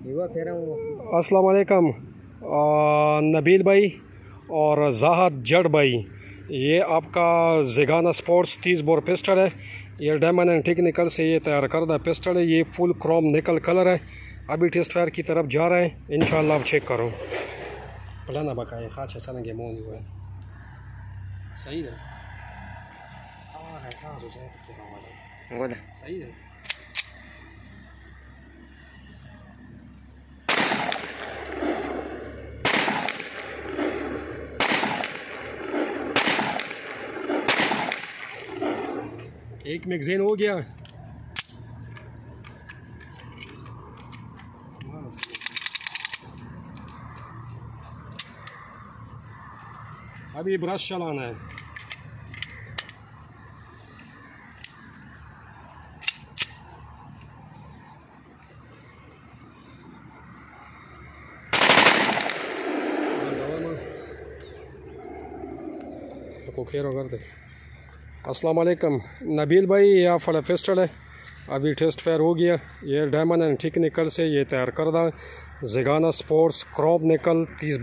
अस्सलाम वालेकुम नबील भाई और ज़ाहद जड़ भाई, ये आपका ज़िगाना स्पोर्ट्स 30 बोर पिस्टल है। ये डायमंड एंड टेक्निकल से ये तैयार करदा पिस्टल है। ये फुल क्रोम निकल कलर है। अभी टेस्ट फायर की तरफ जा रहे हैं इंशाल्लाह। अब चेक करो पलाना बकाए खाच है सनगे मोन हुआ है सही है। हाँ है हाँ सही है। एक मैगज़ीन हो गया। अभी ब्रश चलाना है। खेरो कर दे। अस्सलाम वालेकुम नबील भाई, ये आप वाला पिस्टल है। अभी टेस्ट फायर हो गया। ये डायमंड एंड टेक्निकल से ये तैयार करदा ज़िगाना स्पोर्ट्स क्रोम निकल 30